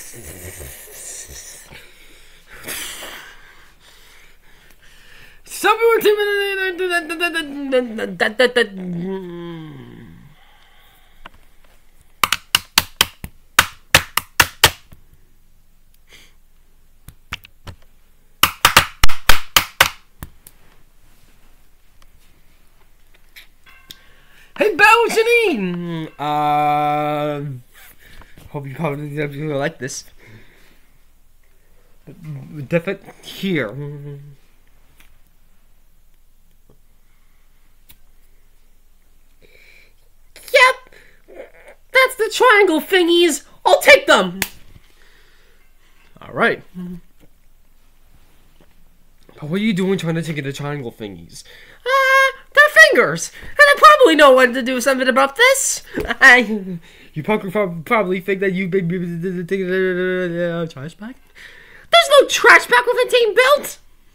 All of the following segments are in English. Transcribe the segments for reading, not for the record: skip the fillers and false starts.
Hey, Janine! Hope you probably like this. Definitely here. Yep! That's the triangle thingies! I'll take them! Alright. But what are you doing trying to take the triangle thingies? They're fingers! And I probably know when to do something about this! You probably think that you take the trash bag? There's no trash bag with a team built!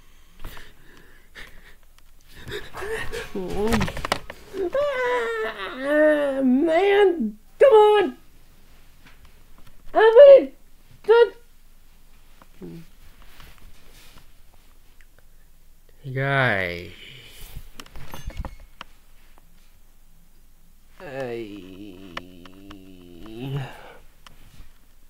Man! Come on! Hey, guy. Hey.